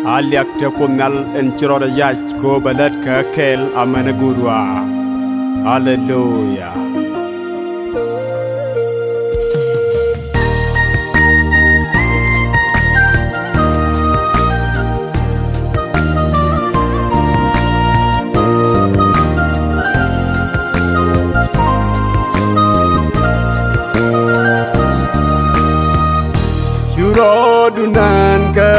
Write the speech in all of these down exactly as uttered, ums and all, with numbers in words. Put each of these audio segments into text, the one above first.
aliak te kunal en chirora yach ko balat ka kel amana gurwa. Hallelujah. Dunan ke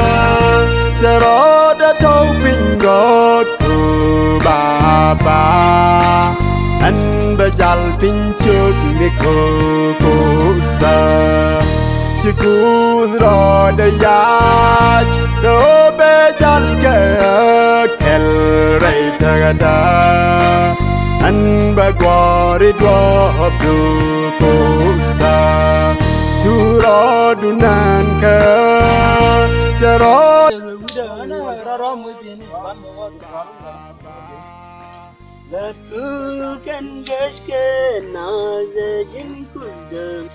seroda tau pingot ku bapa an bajal pincut miku kusta syukur roda yaj ko bajal ke kel rei tagada an bagwari dua du kusta dunan ke cerot let ku kan geske nazajin kuzdam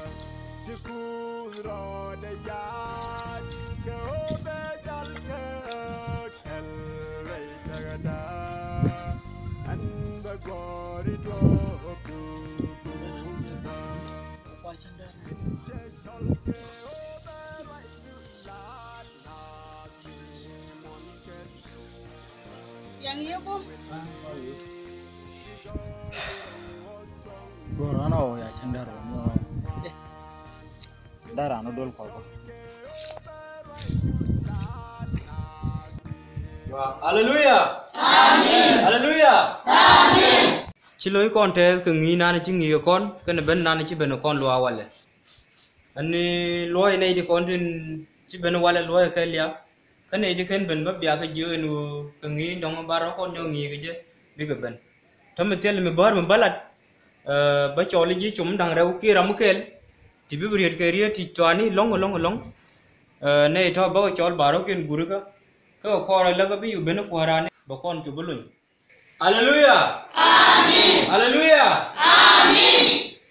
yang iya pun Gorano ya sendaro no eh darano dol ko ko Hallelujah amen Hallelujah amen chiloi konte ke ngi nani chi ngi kon ken ben nani chi ben kon lo wale ani loy nei di kon din chi ben wale loy ke lia kan nei di ken ben ba bia ke je nu ke ngi dong baro kon yo ngi ke je bi ke ben tam tel me bar me balat ba choli ji chum dang rew ki ram kel ti bi riet ke riet ti twani long long long nei to ba chol baro ken guru ka ka ko ra la ga bi yu ben ko ra ne ba kon tu bulun Hallelujah amen Hallelujah amen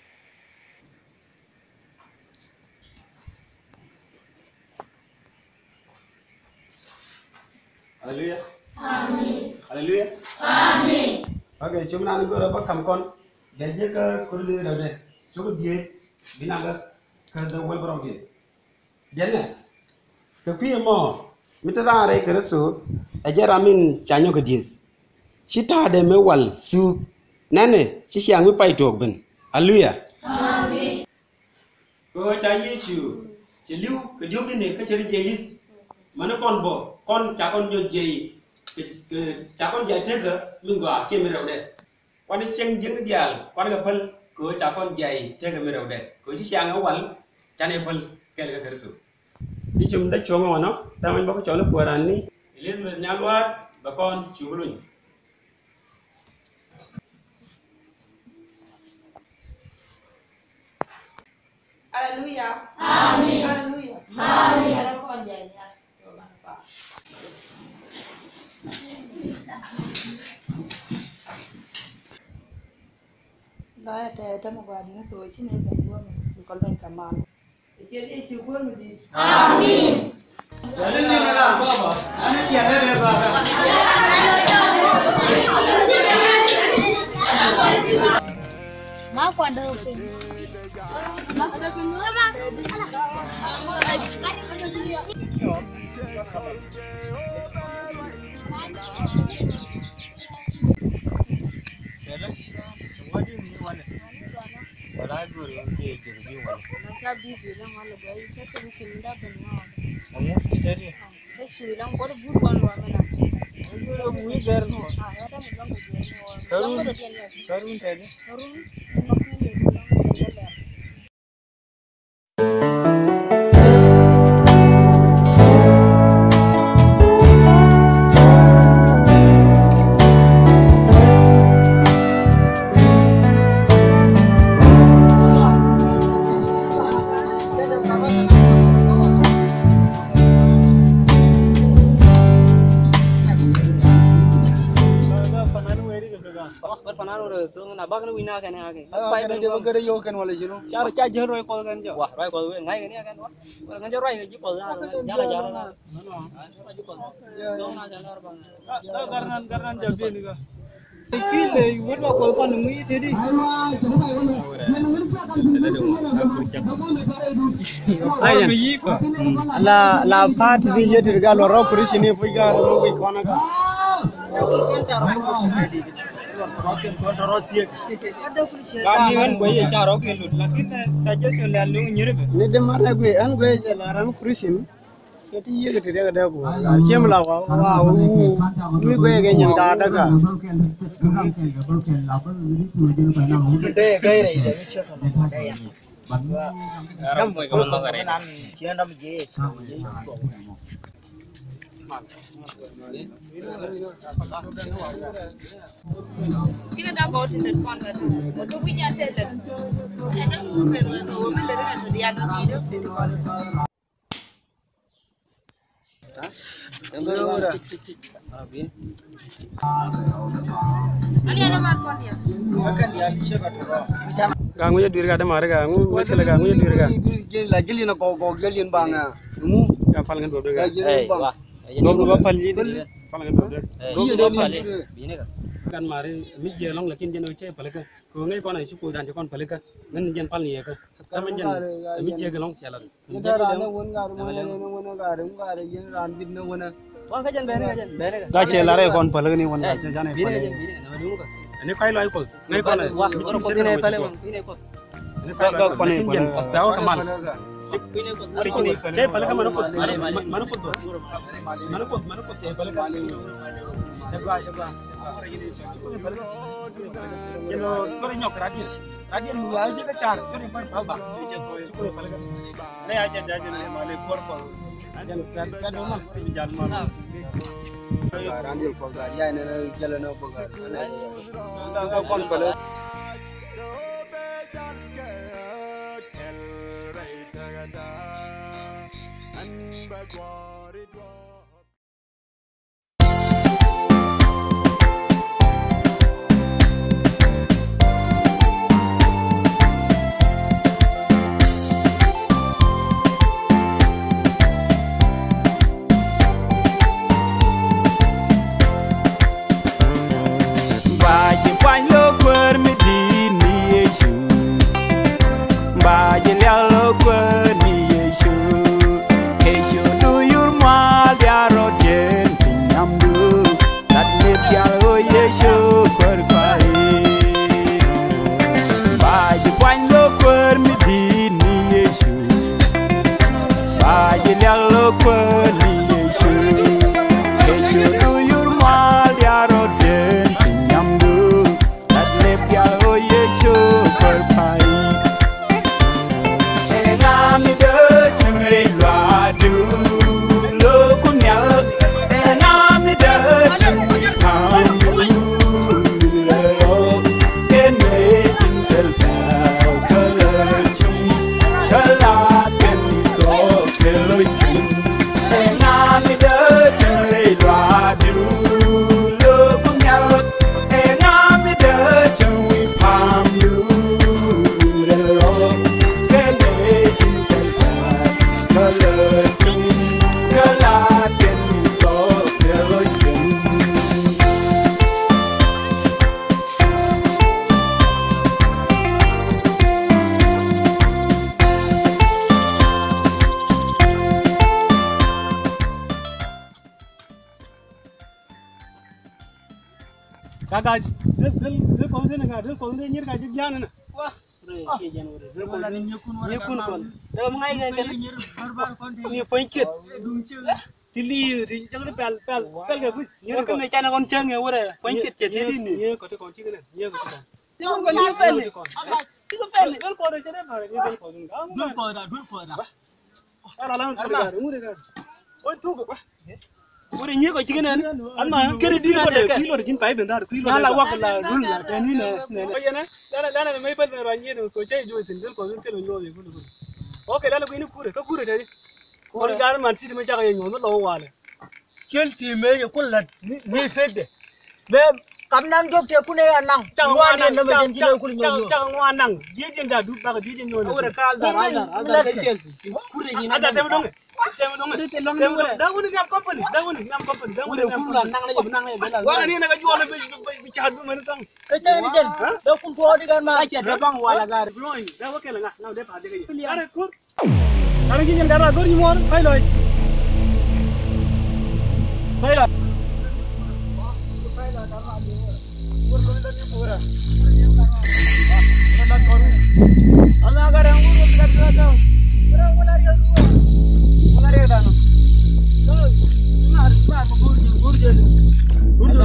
Hallelujah amen Hallelujah amen okay chum na go ba kam kon de je ka kurli ra de so ko die binanga ka da wal bro ge denne ka kuye mo mitara re ka so ajara min chanyo ka dies chita de me wal su nane chi siang mi pai tok ben Hallelujah amen ko cha yi chu chi liu ka diom ni ne ka cheri jelis mana kon bo kon cha kon nyo jei ke cha kon jai te ga min gwa ke mi rew de kon cheng jing dial kon ga pal ko cha kon jai te ga mi rew de ko chi siang wal cha ne pal ke ga kersu chi chum da chonga wono ta man ba ko chola ko ran ni Elizabeth nyalwat ba kon chubulun Hallelujah amen Hallelujah amen ada kon jaya Lai te ta mo ba ni to chi ne ben wo mi ko ben kaman ke ye chi ko mi di amen Jadi ni na baba ana chi ana re baba ma kwanda pe ma kwanda pe no ma Wala guru ke jirgi wala. Nasa busy lang wala guys. Kasi mukinda ba niya? Amu kita ni. Kasi lang ko bu kon wa mena. Guru mui gar no. Ah, ada mo lang ko diyan. Karun karun tadi. Karun makni lang ko so na bak na wina kan ha ke pai de ba gare yo kan wala jino cha cha je roi ko kan jo wa roi ko ngai kan kan wa ngan jo roi ji ko ja jala jala na so na jala ba da garnan garnan jabe ni ga kile wor ba ko pan ngi te di ai la la part di je dirga lo ro kuri sini fu ga ro ko kona ka kon cha ro ko di rokin kon ro tie ga ni wan go ye cha ro ke lut lakin suggestion la lu nyire be ni de mala go an go je la ram kuri sini keti ye ke dirga da ko chem la wa wa mi go ye nyen da da ka de gai re de che ko de ya kam mo ko mo ga re nan che ndam je Chicken dog goes in the pond. What do we just say? Gang gue diri ada marga, gue masih gang gue diri gang. La jeli na ko ko jeli banga. Mu Yang paling kan dua gang. eh wah. Dua dua paling paling kan dua. Iya deh ni. Kan mari mi jelong lakin jeno che palika. Ko ngai kona isu ko dan kon palika. Ngan jen pal ni ka. Tamen jen mi je gelong chalan. Kita rana won garu mana ne won garu garu jen ran bid ne won. Wan ka jen bene ka jen bene ka. Ga che lare kon palika ni won ga che jane Bine palika. jen bine na dulu ka. Ini kai lai pos. Ngai kona. Wah, ko ko dine pale won. Bine ko. Ini kai ga kona jen pawo kamal. Bine ko. Sikini che palika mana ko mana ko do. Mana ko mana ko che palika. Jaga jaga. Jeno kore nyok radio. Radio lu aja ke char, kore pan paba. Che che ko palika. Re aja aja ne male por por. Ajan kan kan do man bi jal man. Randil ko ga ya ne jalan ko ga. Da ga kon pale. Kakak, dil dil dil kau sini nggak? Dil kau sini nyir kaji jangan na. Wah, ke jan ure. Wala ni nyekun wala. Nyekun kon. Dalam ngai ngai kan nyir barbar kon ni poinket. Tili ri jangan pel pel pel ke bu. Nyir kan me chana kon chang ya ure. Poinket ke tili ni. Nyir kau tu kau cik na. Nyir kau tu. Nyir kon ni pel. Tiga pel. Dil kau dah cina mana? Nyir dil kau tu. Dul ko da, dul ko da. Ala lang kau dah. Umur dah. Oh tu kau. Ure nyir ko chik na. Alma kere di na de. Kuilo dah jin pai benda. Kuilo. Nala wak la dul la tani na. Oh ya na. Lana lana me pel me rani ni. Kau cai jual sendal kau tu telo jual ni. Okay, lana kau ini kure. Kau kure tadi. Kau jangan man sih macam yang nyom lo wala. Kel ti me ya kullat ni fedde. Be Kamnan jok te kune anang. Ngwan na ma jin kuli nyo. Chang ngwan nang. Dia dia dah duduk bang dia nyo. Ora ka azar azar azar ke sel. Kure ni. Azar temu dong. Temu dong. Temu Temu dong. Dah uni ngam company. Dah uni ngam company. Dah uni ngam Kure nang na nang na bela. Wah ni nak jual be chat bu mana tang. Ke cai ni jen. Da kun to di kan ma. Dah bang wala gar. Bloin. Dah wakil ngah. Now dia pada ke. Are kur. Are ki jen dara gor ni mor. Hai loi. Hai loi. Ana agar yang urut dekat belakang. Orang mulai yang dua. Mulai yang dana. Kalau mar mar gurje gurje. Gurje.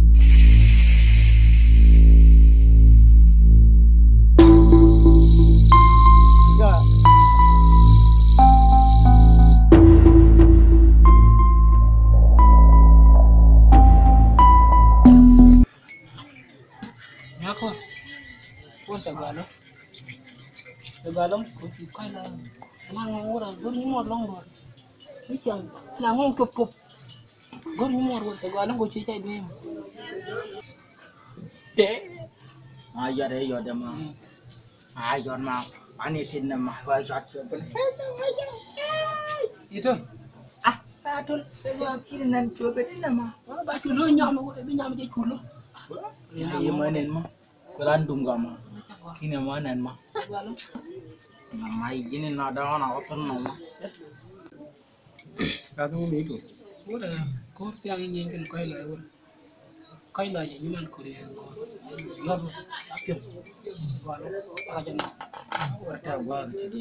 Ya. Ako. Pun tagalo. Tagalo ko kai la. Nang ora gor ni mo long ro. Ni chang nang ngong pup pup. Gor ni mo ro tagalo ko chi chai dwe. De. Ayo deh, yo deh mah. Ayo mah. Ani tin mah, wah jat pun. Itu. Ah, atul saya kiri nan coba di nama. Ba ku lo nyam ko bi nyam je ku lo. Iya manen mah. Belandum gak mah. Kini manen mah. Tagalo. Nama ini nada orang apa nama? Katu ni tu. Ora ko tiang ni kan kai la ora. Kai la je man ko re ko. Yo apyo. Walo aja na. Ora tahu gua jadi.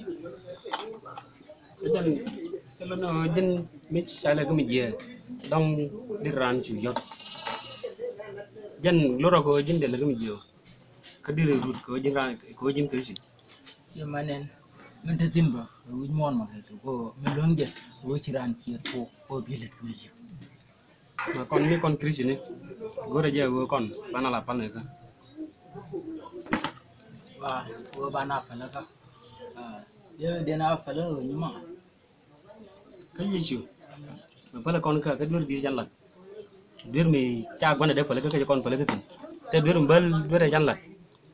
Jadi kalau no jen mich chala ke meje. Dong di rancu yot. Jen loro ko jen de la ke meje. Kadire rut ko jen ran ko jen krisi. Iya manen. Mentetin bah. Wih mon mah itu. Ko melon je. Wih ciran cier ko ko bilet kuliah. Ma kon ni kon krisi ni. Gore je go kon bana la pal ne ka. Wah, gua bana apa lah kah? Dia dia nak apa lah ni mah? Ka yichu. Ma pala kon ka ka dur di jan la. Dur mi cha bana de pala ka ka kon pala ka tin. Te dur mbal dur jan la.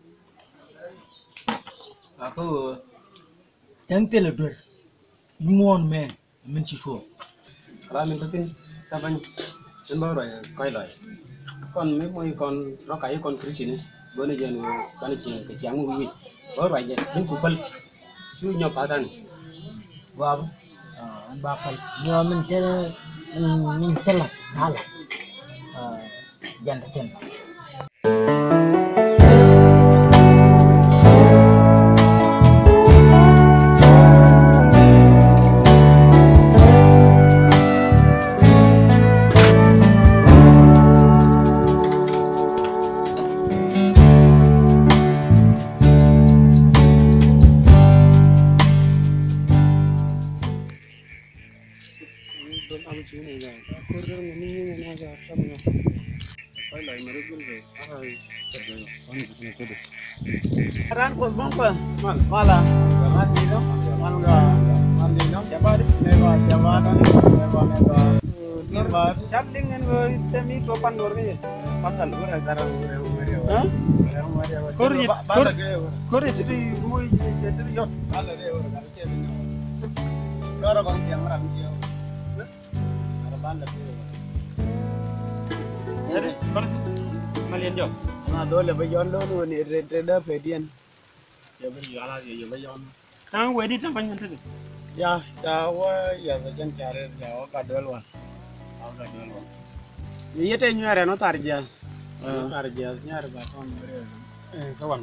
Aku cantik lah dur. Mon men, men ciso. Ra min tin ta ban. Jen ba ro kai lai. Kon mi moi kon ro kai kon krisi ni. Gone jen kan chi ke chiang mu wi. Ba ro je jen ku pal. Chu nyo pa tan. Gua apa? An bakal. Nyo men cel men celak kalah. Jangan terkenal. Aku cuma ni lah. Aku dah ni ni ni aja sama ni. Kai lai mere gul re. Ah, kerja. Ani ni tu deh. Ran ko bang ko. Mal mala. Man di no. Man ga. Man di no. Siapa di? Newa siapa kan? Newa newa. Newa. Chat dengan ko temi ko pan dor ni. Patal ura karang ura ura. Hah? Ura ura. Kor ye kor kor ye Jadi moi jadi yo. Ala de ura kan ke. Karo kon tiang ram dia. Ada banda tu. Jadi konas malian jo. Na dole ba yon do ni rete da pedian. Ya beri ala ya ba yon. Tang wedi tang panyan tu. Ya, ya wa ya sa jan chare ya wa ka dol wan. Aw ka dol wan. Ni yete nyare no tarja. No tarja nyare ba kon mere. Eh kawan.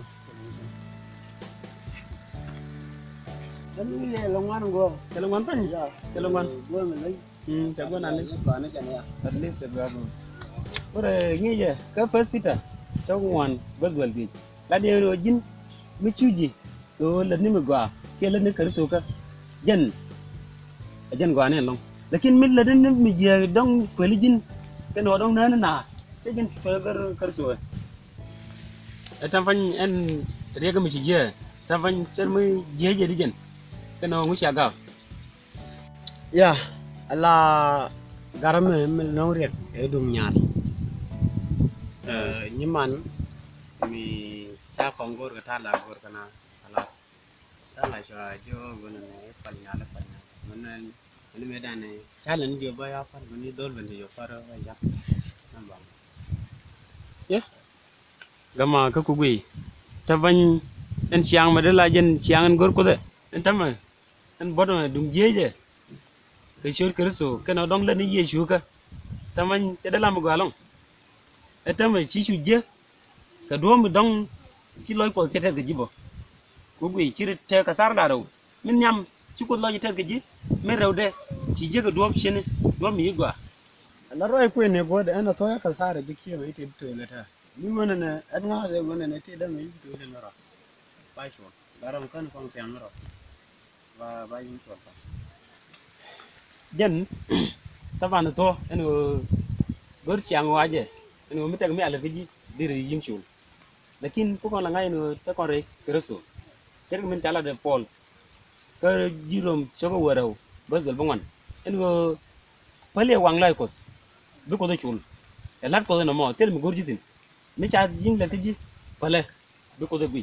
Ini lelongan gua. Kelongan pan. Ya, Kelongan. gua melai. Hmm, jago nani. Ba ne kan ya. At least sebago. Ore ngi je ka first pita. Chongwan bazwal bi. La de ro jin mi chuji. Do la ni mi gwa. Ke la ni kar so ka. Jen. Jen gwa ne long. Lakin mi la den mi je dong peli jin. Ke no dong na na. Che jin fa gar kar so. Etam fan en riega mi je. Tam fan cher mi je je di jen. Ke no ngu sha ga. Ya, ala garam mel no rek e dum nyar. nyiman mi cha kongor ka tala gor kana ala tala sha jo gona ne panya la panya manan ni medan ne chalan dio ba ya pan ni dol ben yo fara ya nambang ya gama ka ku gui ta van en siang ma de la jen siang en gor ko de en tama en bodo dum jeje ke shur kerso kana dong la ni ye shu ka taman te de la mo galong etama chi chu je ka do mi dong chi loy ko te te ge jibo ku gui chi te ka sar da ro min nyam chi ko loy te ge ji me rew de chi je ka do chene do mi gwa na roi ku ne go de ana to ya ka sare ji ki mai te to le ta ni wona ne an nga de wona ne te da mai to le ngara ba shu daram kan kong pian ro ba ba yin so pa jen taban to en gor chiang wa je en mi te mi ala ji dir yim chul lakin ku ko la ngai no ta ko re kerso cer min chala de pol ka jirom chogo waraw bazal bongon en go pale wang lai kos bi ko do chul e lat ko no mo tel mi gor jitin mi cha jing la ji pale bi ko do bi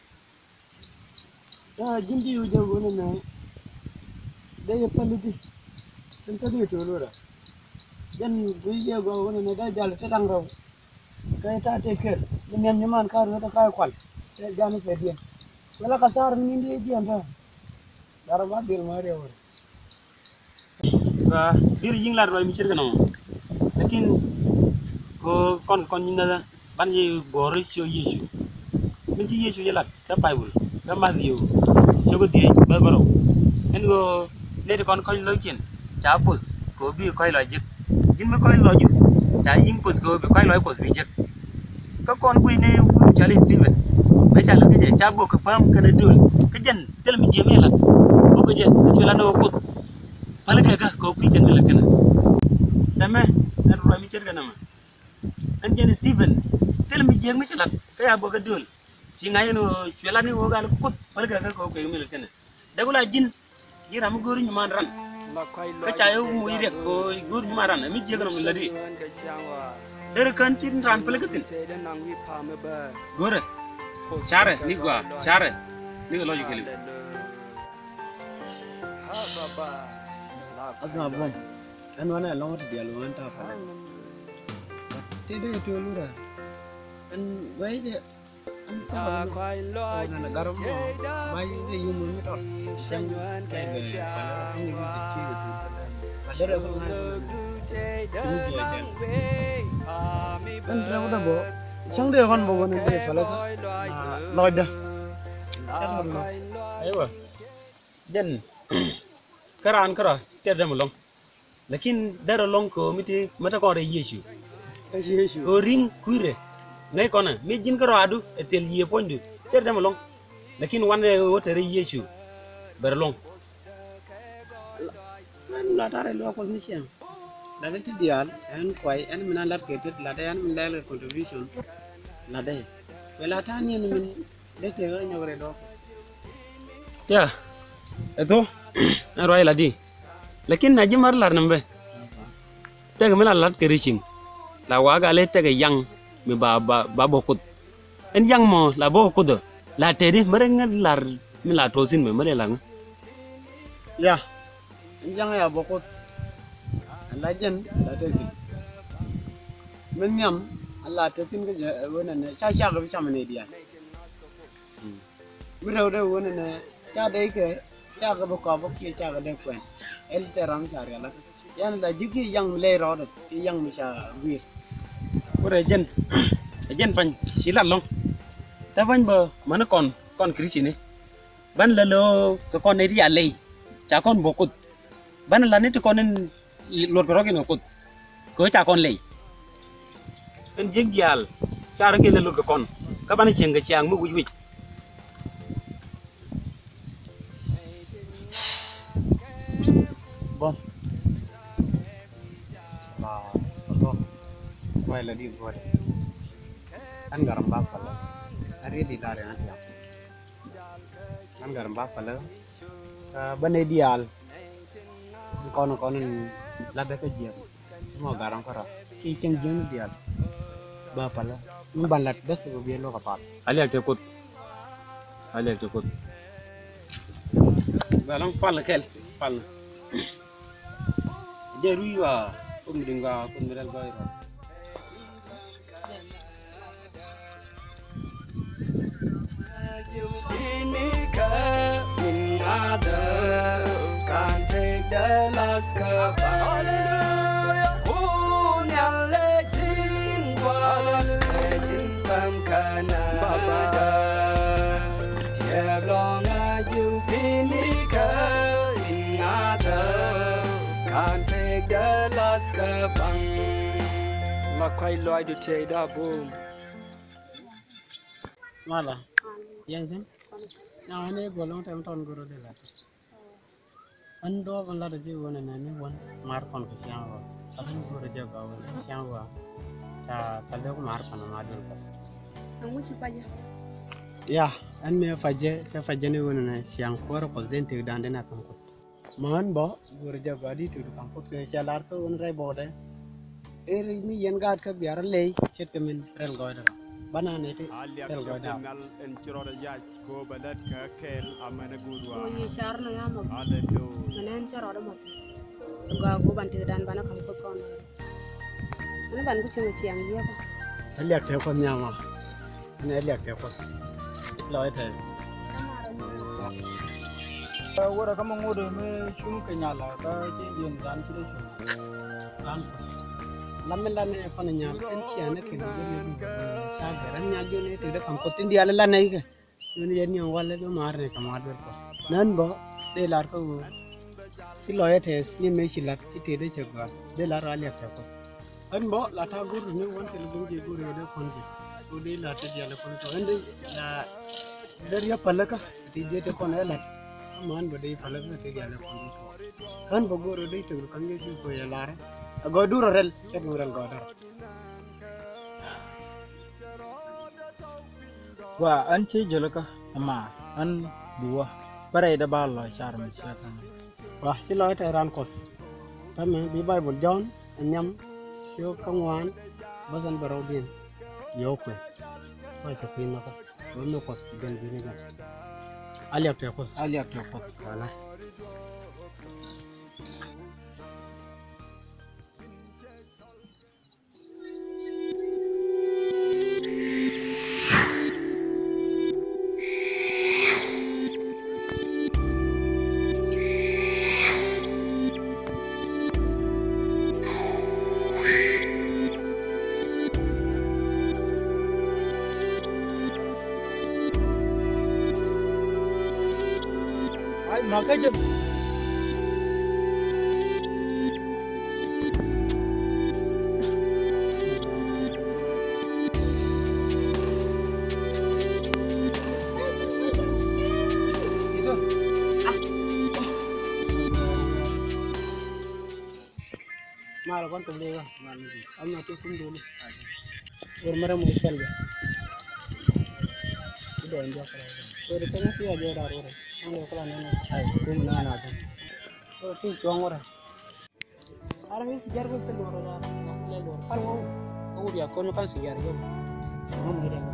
ya jindi yu je wona ne de ye pale di en ta di to lora den bu je go wona ne da jall te dang raw kay ta te ker ni nyam nyman ka ro ta kay kwal te jani fe dien wala ka sar ni ndi ji anta dara ma dir ma re wor ba dir jing la ro mi cer kana lakin ko kon kon ni na ban ye gori cho yesu min ci yesu yelat ta paybul ta ma dio chogo die ba baro en go le kon kon lo chen cha pus ko bi koy lo jik jin ma koy lo jik cha yin pus ko bi koy lo pus bi jik ka kon kuy ne chali steven me cha la ke cha bo ka pam kana dul ka jen tel mi je me la ko ko je ko la no ko pala ka ko kuy ken la kana tame en ro mi cer kana ma en jen steven tel mi je me cha la ka ya bo ka dul si ngai no chela ni wo gal ko pala ka ko ko me la kana dagula jin jira mu gori ñu man ran ka cha yow mu yire ko gori ñu man ran mi je kana mu la di dere kan ci ran pala ka tin gore chare ni gwa chare ni lo yu kele azma bom en wana long ta dia lo ta fa te de to lura en wai je an ta na garam mo bai de yum mi to jang ke de pala ni ni ci ci padare ko ngai ni dia jan en ra da bo sang de kon bo wona de pala loy da aywa jen karan kara cer dem long lakin dara long ko miti mata ko re yesu yesu ko ring kuire ngai kona mi jin karo adu etel ye fondu cer dem long lakin wande wote re yesu ber long man la tare lo ko ni chen la ti dial en koy en mina lat ke tit la en min la contribution la de wala tan ni min de te ga nyore do ya eto roi la di lakin na jimar lar nambe tega mina lat ke riching la waga le tega yang mi ba ba ba bokut en yang mo la bokut la tedi mere ngal lar mi la tosin me mere lang ya yang ya bokut la jen la te si min nyam Allah te tin ga wona ne cha cha ga cha mane dia mi rew de wona ne cha de ke cha ga ko bo ki cha ga de kwen el te ram cha ga la yan la jigi yang le ro de yang mi cha wir ore jen jen fan silat long ta van ba mana kon kon krisini ban la lo ko kon ne dia lei cha kon bokut ban la ne to kon lot ko rogi no kut ko cha kon lei en jeng dial cha ra ke le lot ko kon ka ban cheng ga chiang mu wi wi bom la to wai la di ko de an garam ba pala ari di dare an ya an garam ba pala bane dial kono kono la de ke jiem mo garam kara ki chen jeng dial ba pala mbalat bas ko bielo kapal ali ak tekut ali ak tekut balang pal kel pal de ruiwa um dinga ko miral bayro can't take the last cup. Hallelujah. Can't take the last cup. Ma quay loy du tay da boom. Mala. Yang sen. Now ane golong tem ton guru de la. Ando kan la de wona na ni won mar kon ko siang wa. Adan guru je ba won siang wa. Ta kalo ko mar kon ma dul pas. Angu si paja. Ya, an me faje, se faje ne wona na siang ko ko den te dan de na kon ko. Man bo guru je ba di tu kan ko ke chalar ko won rai bo de. Eri mi yen gat ka biara lei set ke min rel goida. Banana te rel goida. ngal en cirode yaaj ko balad ka kel amana gudwa Oh ye shar na ya mo. hallelujah Manen charo da mo. Ga ko ban te dan bana kam ko kon. Ana ban ku chinga chiang ye ko. Aliak te ko nyama. Ne aliak te ko. Loy te. Wara kama ngode me shum kenyala ka chen dan kire shum. Dan lamen la ne ko nyam en ci ana ke do ne du sa garan nyal jo ne te da kam ko tindi ala la nay ke ni yen yo wala do mar ne kam adwer ko nan bo de lar ko ki loy te ni me silat ki te de chega de lar aliak te ko an bo la ta gur ni won te lu je gur de kon ji o de la te ya le kon to ende la der ya palaka ti je te kon ala man bo de palaka te ya le kon to an bo gur de te kan je ko ya lar go duro rel ket rel go dar Wa an ce jalaka amma an duwa bare da ba Allah shar mi shatan. wa ti loy te ran kos tam bi bible john nyam sio kangwan basan barodin yo kwe wa te pin na ko do no kos gen bi ni ga aliak te kos Aliak te ko. wala Ai maka je itu mala kon to le ga man ni amna to kum do ni or mara mo pel ga do njo kala or to na fiya je dar ore ngo kala na na ai kum na na ta to ti chong ore ara mi si jar go pel ore da le lo par mo ko dia kon kan si jar go mo mo dia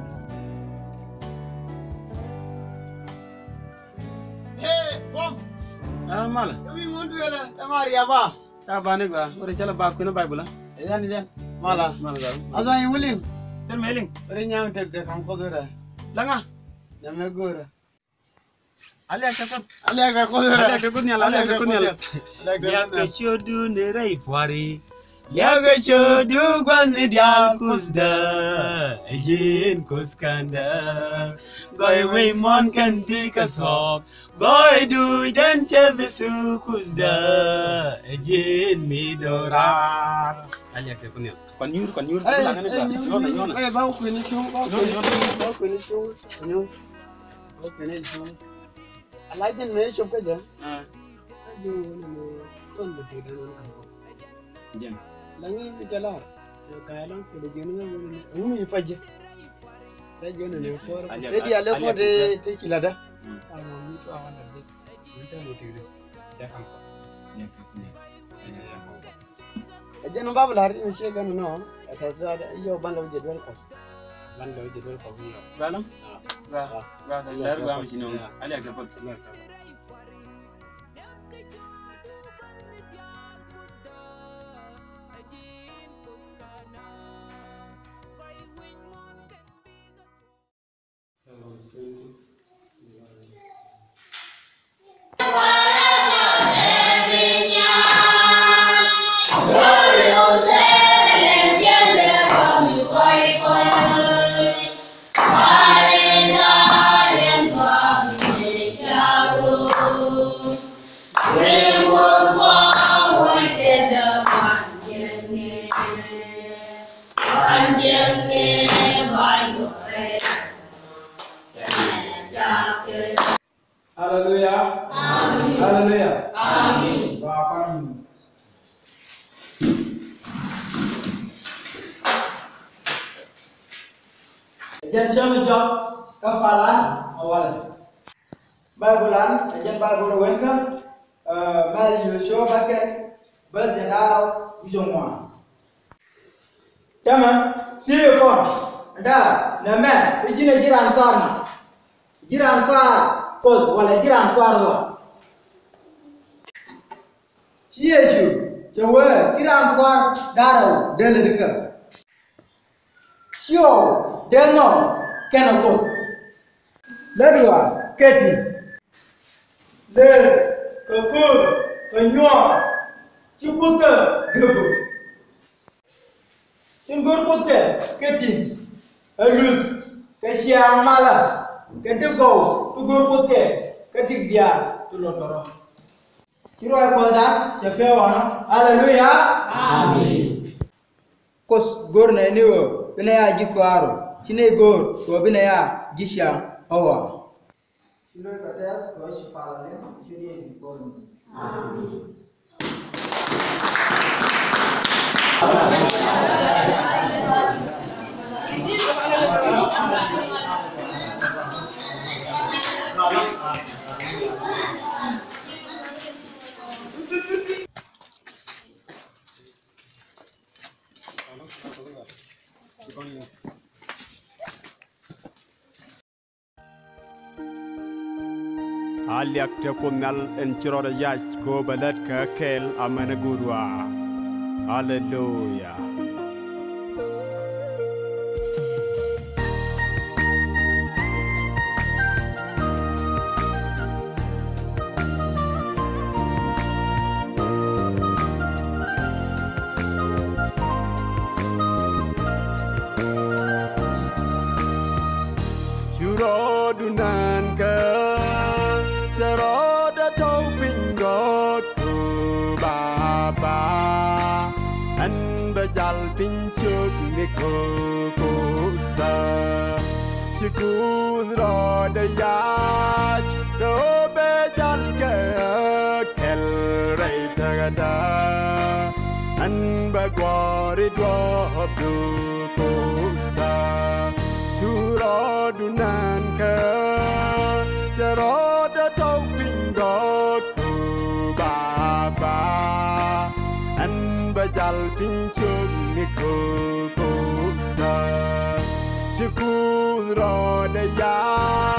eh bom ah mala kami mon duela tamari aba ta bane ga ore chala ba ko no bible edan edan mala mala ga azan yulim tel meling ore nyam tek de kam ko dora langa nyame gora ali ak tekut ale ga ko dora ali ak tekut nyala ali ak tekut nyala ya ke shodu ne rai fwari ya ke shodu gwas ne dial kusda yin kuskanda goy we mon kan bi ka sok goy du den chebisu kusda yin mi dora ali ak tekut nyala kon nyur kon nyur eh langa ne ba yona yona eh ba ko ni chu ba ko ni chu ba ko ni chu ni ba ko ni chu alajen me chu ka ja ah ju ni me kon de de nan kan ko jen langi mi jala yo kayalan ko de jeni ngi ni umi faje ta jeni ne ko te di ale ko de te kilada amma mi to awala de mi ta mo tigre ja kan ko ali ak tekut nyala ajeno bablar ni shega no Atasa yo ban lo jedwel ko. Ban lo jedwel ko yo. Galam? Ga. Ga ga dar ga mi sinu. Ali ak dapat. Hallelujah. Amen. Hallelujah. Amen. Amen. Jangan cuma jawab kafalan awal. Bible-an, jangan Bible wenka, mal Yosua pakai, bas dengar ujungnya. Teman, siapa kon? Ada nama, ijine jiran korna, jiran kor, kos, wala jiran korwa. Ciesu, cewek jiran kor darau delerika. Sio, derno, kenapa? Ledua, keti. Le, kekur, kenyua, ciputa, debu. Cinggur putih, ketin, halus, kesiang malam, ketegau, tugur putih, ketik dia, tulur dorong. Ciro ekodan, cepet wana, haleluya, amin. Kos gor na niwo, bina ya jikuaro, cine gor, ko bina ya jisha, hawa. Sino katas ko si palale, sini si pon. Amin. Aliak te kunal en chirora yach ko balat ka kel amana gurwa. Hallelujah. Dunan ka Saroda tau pingot ku baba An bajal pinchuk ni ko kusta Sikun roda yach Do bajal ka kel rei tagada An bagwari dwab du kusta Suradunan ka Jaroda tau pingot ku baba An bajal pinchuk ni ku kusta Syukur roda ya